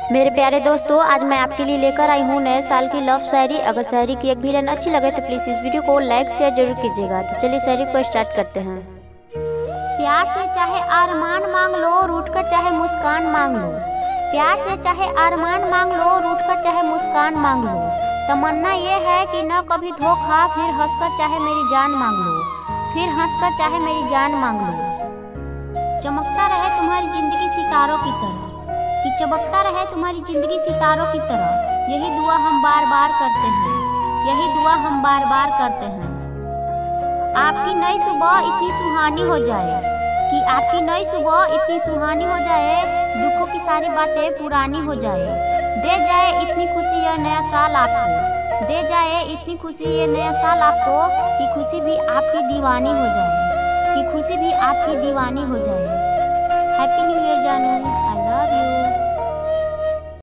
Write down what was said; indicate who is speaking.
Speaker 1: मेरे प्यारे दोस्तों, आज मैं आपके लिए लेकर आई हूँ नए साल की लव शायरी। अगर शायरी की एक भी लाइन अच्छी लगे तो प्लीज़ इस वीडियो को लाइक शेयर जरूर कीजिएगा। तो चलिए शायरी को स्टार्ट करते हैं। प्यार से चाहे अरमान मांग लो, रूठ कर चाहे मुस्कान मांग लो। प्यार से चाहे अरमान मांग लो, रूठ कर चाहे मुस्कान मांग लो। तमन्ना ये है कि न कभी धोखा, फिर हंसकर चाहे मेरी जान मांग लो। फिर हंसकर चाहे मेरी जान मांग लो। चमकता रहे तुम्हारी जिंदगी सितारों की तरह, कि चमकता रहे तुम्हारी जिंदगी सितारों की तरह। यही दुआ हम बार बार करते हैं, यही दुआ हम बार बार करते हैं। आपकी नई सुबह इतनी सुहानी हो जाए, कि आपकी नई सुबह इतनी सुहानी हो जाए, दुखों की सारी बातें पुरानी हो जाए। दे जाए इतनी खुशी यह नया साल आपको, दे जाए इतनी खुशी ये नया साल आपको, कि खुशी भी आपकी दीवानी हो जाए, कि खुशी भी आपकी दीवानी हो जाए। हैप्पी न्यू ईयर जानू।